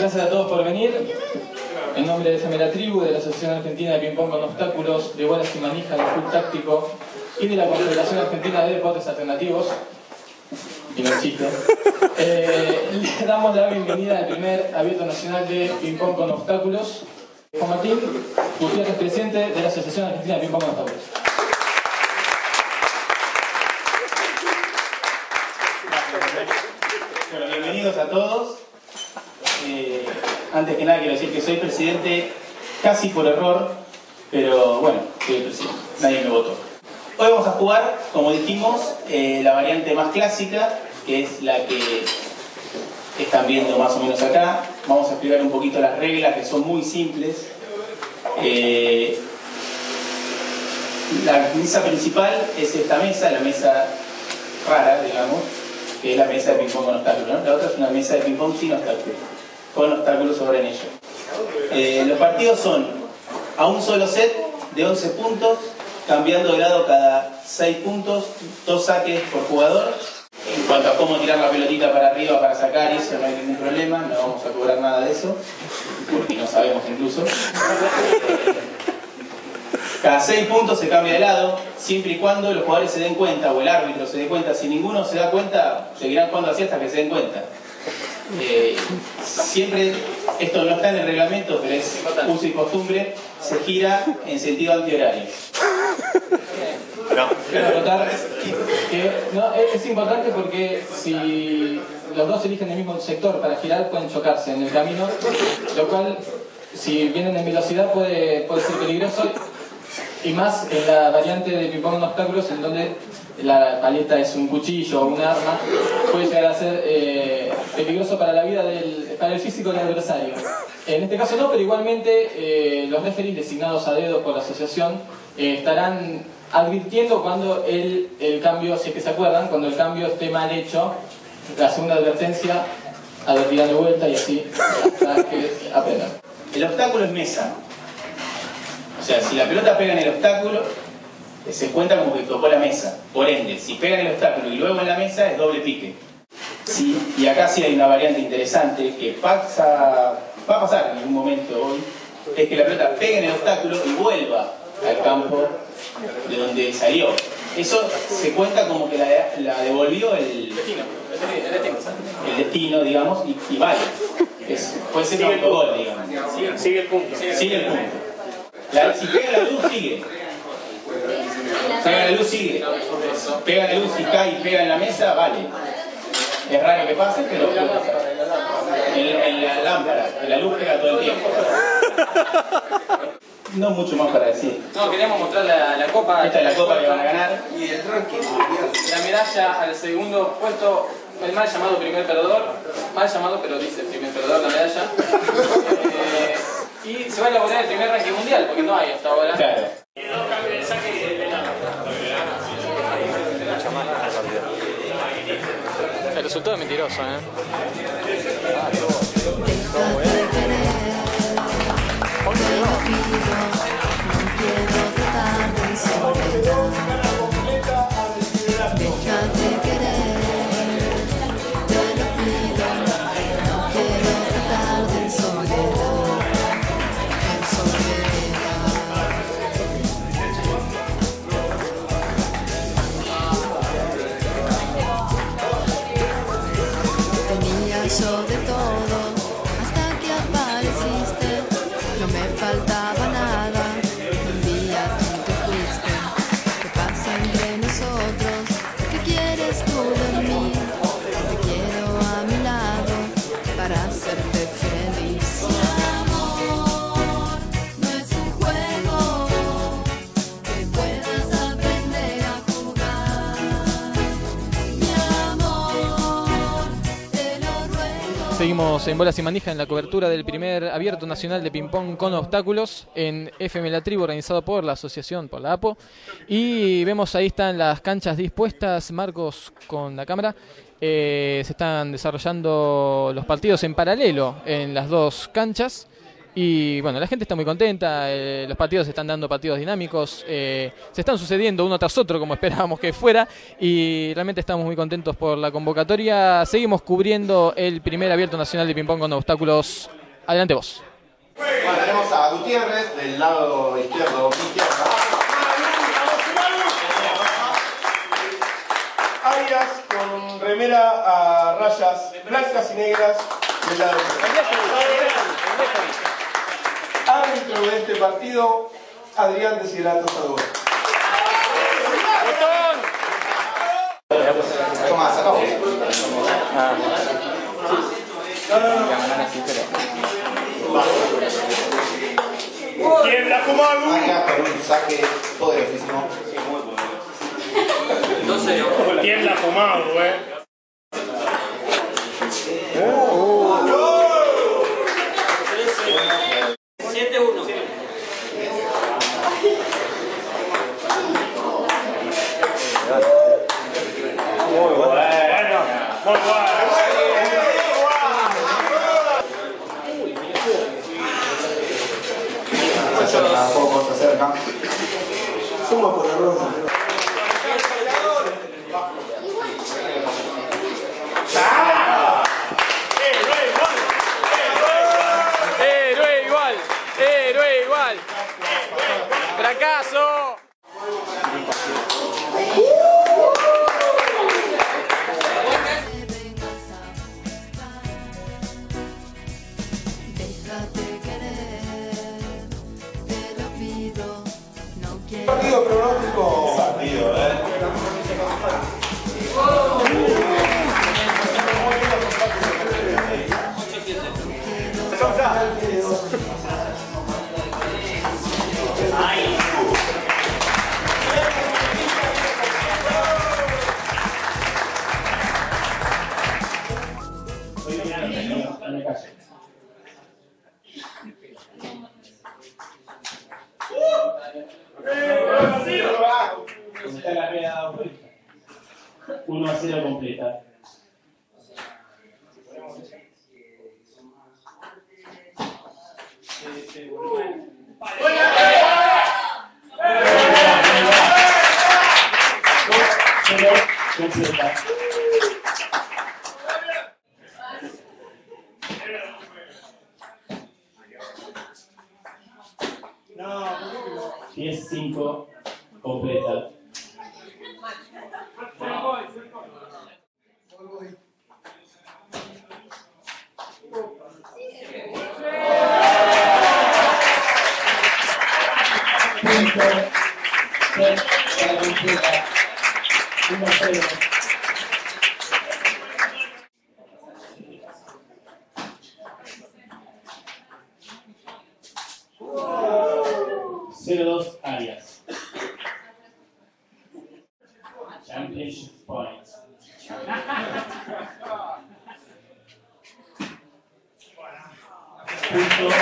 Gracias a todos por venir. En nombre de FM La Tribu, de la Asociación Argentina de Ping Pong con Obstáculos, de Bolas y Manijas, de Full Táctico y de la Confederación Argentina de Deportes Alternativos, y no es chiste, le damos la bienvenida al primer abierto nacional de Ping Pong con Obstáculos. Juan Martín Gutiérrez, presidente de la Asociación Argentina de Ping Pong con Obstáculos. Bueno, bienvenidos a todos. Antes que nada quiero decir que soy presidente casi por error, pero bueno, soy el presidente, nadie me votó. Hoy vamos a jugar, como dijimos, la variante más clásica, que es la que están viendo más o menos acá. Vamos a explicar un poquito las reglas, que son muy simples. La mesa principal es esta mesa, la mesa rara, digamos, que es la mesa de ping-pong con obstáculos, ¿no? La otra es una mesa de ping-pong sin obstáculos, con obstáculos sobre en ella. Los partidos son a un solo set de 11 puntos, cambiando de lado cada 6 puntos, 2 saques por jugador. En cuanto a cómo tirar la pelotita para arriba, para sacar, eso no hay ningún problema, no vamos a cobrar nada de eso, porque no sabemos incluso. Cada 6 puntos se cambia de lado, siempre y cuando los jugadores se den cuenta, o el árbitro se dé cuenta. Si ninguno se da cuenta, seguirán jugando así hasta que se den cuenta. Siempre, esto no está en el reglamento, pero es uso y costumbre, se gira en sentido antihorario. Quiero anotar que no, es importante porque si los dos eligen el mismo sector para girar, pueden chocarse en el camino, lo cual, si vienen en velocidad, puede ser peligroso. Y más en la variante de ping pong con obstáculos, en donde la paleta es un cuchillo o un arma, puede llegar a ser peligroso para la vida para el físico del adversario. En este caso no, pero igualmente los referees designados a dedo por la asociación estarán advirtiendo cuando el cambio, si es que se acuerdan, cuando el cambio esté mal hecho, la segunda advertencia, advertirán de vuelta y así hasta que aprendan. El obstáculo es mesa. O sea, si la pelota pega en el obstáculo, se cuenta como que tocó la mesa. Por ende, si pega en el obstáculo y luego en la mesa, es doble pique. Sí, y acá sí hay una variante interesante que va a pasar en algún momento hoy, es que la pelota pegue en el obstáculo y vuelva al campo de donde salió. Eso se cuenta como que la devolvió el destino, digamos, y vale. Puede ser un autogol, digamos. Sigue el punto. Sigue el punto. Si pega la luz, sigue. Pega la luz, sigue. Pega la luz y cae y pega en la mesa, vale. Es raro que pase, pero puede pasar. En la lámpara, en la luz pega todo el tiempo. No mucho más para decir. No, queríamos mostrar la copa. Esta es la copa que van a ganar. Y el ranking. La medalla al segundo puesto, el mal llamado primer perdedor. Mal llamado, pero dice primer perdedor la medalla. Y se va a elaborar el primer ranking mundial, porque no hay hasta ahora. Claro. El resultado es mentiroso, ¿eh? Sobre todo, hasta que apareciste, no me faltaba nada. Un día tú te fuiste. ¿Qué pasa entre nosotros? ¿Qué quieres tú de mí? Te quiero a mi lado para hacerte feliz. Mi amor, no es un juego que puedas aprender a jugar. Mi amor, te lo ruego. Seguimos en Bolas y Manija en la cobertura del primer abierto nacional de ping-pong con obstáculos en FM La Tribu, organizado por la asociación, por la APO. Y vemos ahí están las canchas dispuestas, Marcos con la cámara. Se están desarrollando los partidos en paralelo en las dos canchas. Y bueno, la gente está muy contenta, los partidos se están dando partidos dinámicos, se están sucediendo uno tras otro como esperábamos que fuera, y realmente estamos muy contentos por la convocatoria. Seguimos cubriendo el primer abierto nacional de ping-pong con obstáculos. Adelante vos. Bueno, tenemos a Gutiérrez del lado izquierdo, izquierda. Arias con remera a rayas blancas y negras del lado izquierdo. Árbitro de este partido, Adrián Desiderato Sador. Tomás, acá vos. ¿Quién la Kumaru? Arias con un saque poderosísimo. ¿Quién la ha fumado, Muy bueno. Se acerca a poco, se acerca. Suma por error. Héroe igual. Fracaso. Déjate querer, te lo pido, no quiero. Partido pronóstico. Partido, Está la rueda dado vuelta. 1-0 completa. Completa. No, 10-5 completa. Dos Arias. Championship points. Punto.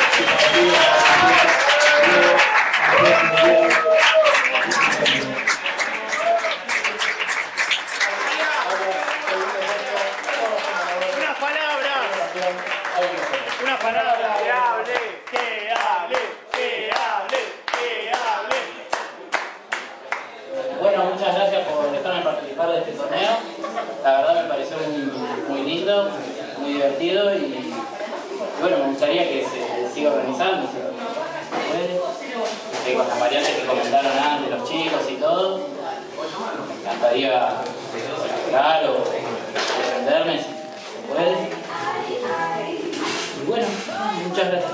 Una palabra. Que hable, que hable, que hable, que hable. Bueno, muchas gracias por dejarme participar de este torneo. La verdad me pareció muy lindo, muy divertido y bueno, me gustaría que se siga organizando, si se puede. Con las variantes que comentaron antes los chicos y todo. Me encantaría hablar o defenderme si se puede. Y bueno, muchas gracias.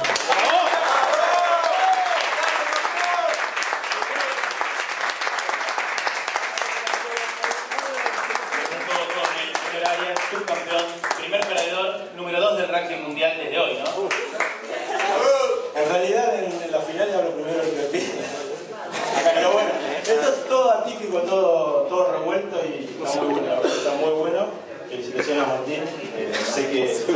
Arias, subcampeón, primer perdedor, número 2 del ranking mundial desde hoy, ¿no? En realidad en la final era lo primero que me pide. Pero bueno, esto es todo atípico, todo revuelto y está muy bueno, la verdad está muy bueno. Felicitaciones a Martín, sé que es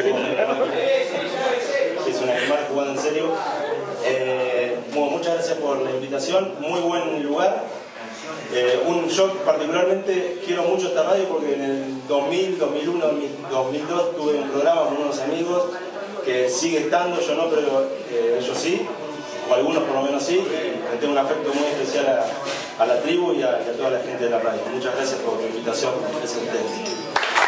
un animal jugando en serio. Bueno, muchas gracias por la invitación, muy buen lugar. Yo particularmente quiero mucho esta radio porque en el 2000, 2001, 2002 tuve un programa con unos amigos que sigue estando, yo no, pero ellos sí, o algunos por lo menos sí. Le tengo un afecto muy especial a la tribu y a toda la gente de la radio. Muchas gracias por la invitación. Gracias a ustedes.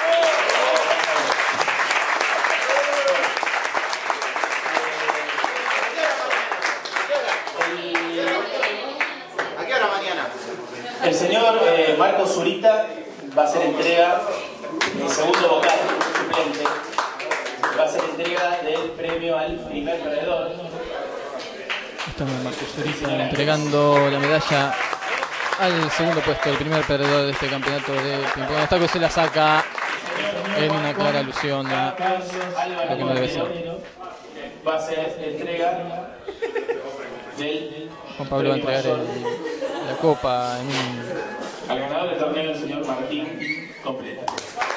¿A qué hora mañana? El señor Marcos Zurita va a hacer entrega, el segundo vocal suplente, va a hacer entrega del premio al primer perdedor. Estamos Marcos Zurita entregando la medalla al segundo puesto, el primer perdedor de este campeonato de ping-pong. Esta cosa se la saca en una clara alusión a lo que no debe ser. Va a hacer entrega del Juan Pablo va a entregar la copa en al ganador del torneo, el señor Martín Completa.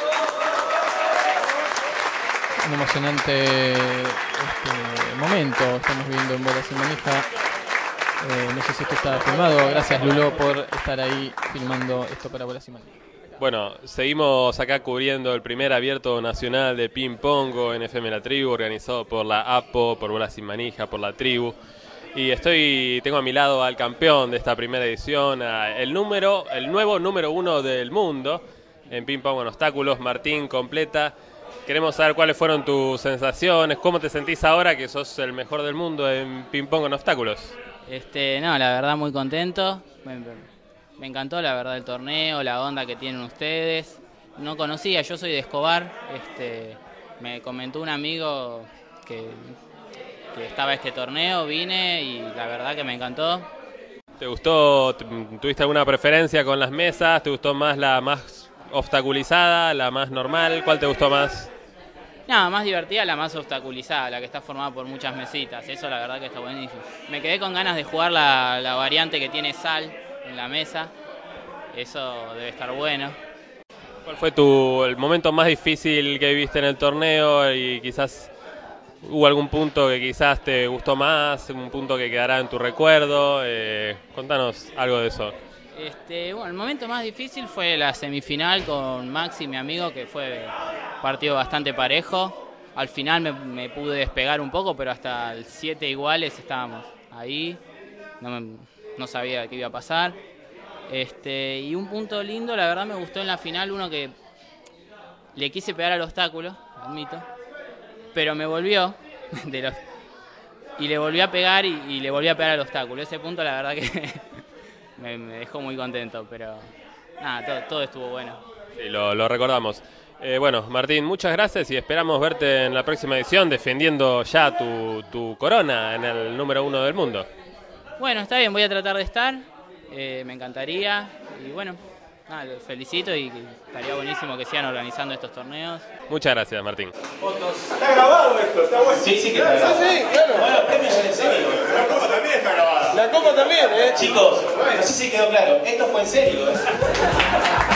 un emocionante momento. Estamos viviendo en Bola Sin Manija. No sé si esto está filmado. Gracias, Lulo, por estar ahí filmando esto para Bola Sin Manija. Bueno, seguimos acá cubriendo el primer abierto nacional de ping pong en FM La Tribu, organizado por la APO, por Bola Sin Manija, por la Tribu. Y tengo a mi lado al campeón de esta primera edición, el nuevo número 1 del mundo en ping pong con obstáculos, Martín Completa. Queremos saber cuáles fueron tus sensaciones, cómo te sentís ahora que sos el mejor del mundo en ping pong con obstáculos. No, la verdad muy contento. Me encantó la verdad el torneo, la onda que tienen ustedes. No conocía, yo soy de Escobar. Me comentó un amigo que estaba este torneo, vine y la verdad que me encantó. ¿Te gustó? ¿Tuviste alguna preferencia con las mesas? ¿Te gustó más la más obstaculizada, la más normal? ¿Cuál te gustó más? Nada, más divertida la más obstaculizada, la que está formada por muchas mesitas. Eso la verdad que está buenísimo. Me quedé con ganas de jugar la variante que tiene sal en la mesa. Eso debe estar bueno. ¿Cuál fue el momento más difícil que viviste en el torneo y quizás hubo algún punto que quizás te gustó más, un punto que quedará en tu recuerdo? Contanos algo de eso. Bueno, el momento más difícil fue la semifinal con Maxi, mi amigo, que fue un partido bastante parejo. Al final me pude despegar un poco, pero hasta el 7 iguales estábamos ahí. No sabía qué iba a pasar. Y un punto lindo, la verdad me gustó en la final, uno que le quise pegar al obstáculo, admito, pero me volvió y le volví a pegar y le volví a pegar al obstáculo. Ese punto la verdad que me dejó muy contento, pero nada, todo estuvo bueno. Sí, lo recordamos. Bueno, Martín, muchas gracias y esperamos verte en la próxima edición defendiendo ya tu corona en el número 1 del mundo. Bueno, está bien, voy a tratar de estar, me encantaría y bueno, los felicito y estaría buenísimo que sigan organizando estos torneos. Muchas gracias, Martín. Está grabado esto, está bueno. Sí, que está grabado. Sí, claro. Bueno, los premios son en serio. La copa también está grabada. La copa también, Chicos, no sé si quedó claro, esto fue en serio.